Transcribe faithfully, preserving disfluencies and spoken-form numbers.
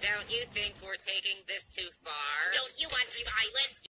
Don't you think we're taking this too far? Don't you want Dream Island?